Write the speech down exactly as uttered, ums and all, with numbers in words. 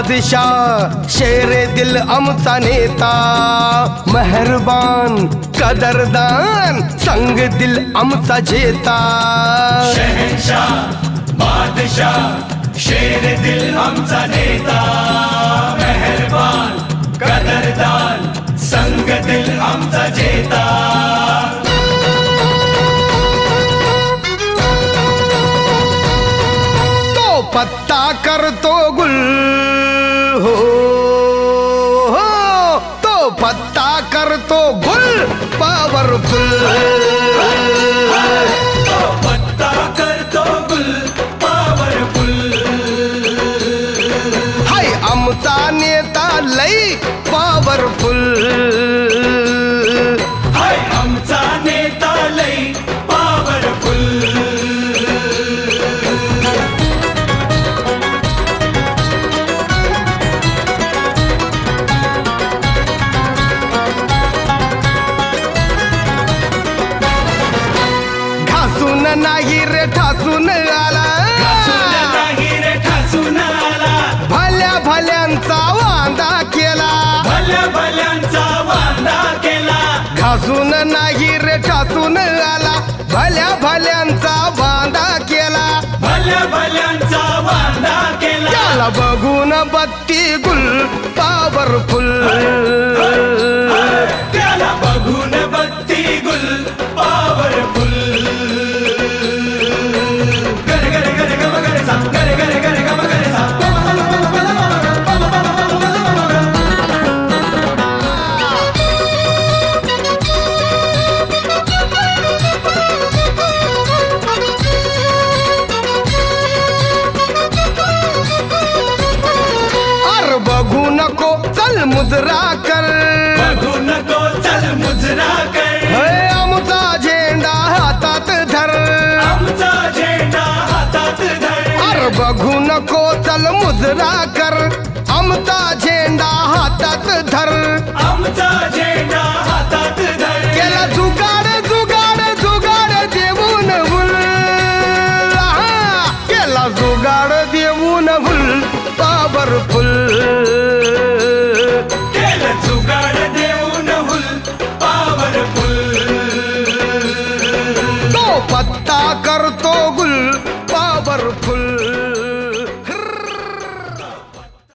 बादशाह शेरे दिल आमचा नेता, मेहरबान कदरदान संग दिल आमचा जेता। शहंशाह बादशाह शेरे दिल आमचा नेता, मेहरबान कदरदान संग दिल आमचा जेता। तो पत्ता करतो गुल हो, हो तो पत्ता करतो गुल पॉवरफुल, तो पत्ता करतो गुल पॉवरफुल। हाय आमचा नेता लई पॉवरफुल, हाय आमचा नेता लई पॉवरफुल। घासून नाही रे ठासून आला, घासून नाही रे ठासून आला, भल्या भल्यांचा वांदा केला, भल्या भल्यांचा वांदा केला। घासून नाही रे ठासून आला, भल्या भल्यांचा वांदा केला, भल्या भल्यांचा वांदा केला। त्याला बघून बत्ती गुल पॉवरफुल, त्याला बघून बत्ती गुल पॉवरफुल। गरे गरे गरे गम गरे सा, गरे गरे गरे गम गरे सा। अर बघू नको चल मुजरा कर, बघू नको चल मुजरा कर, हे आमचा झेंडा हातात धर, आमचा झेंडा हातात धर। अर बघू नको चल मुजरा कर, आमचा झेंडा हातात धर, आमचा झेंडा हातात धर। केला जुगाड जुगाड जुगाड देऊन भूल, हा, केला जुगाड देऊन भूल पॉवरफुल, केलं जुगाड देऊन हुल पॉवरफुल। तो पत्ता करतो गुल पॉवरफुल।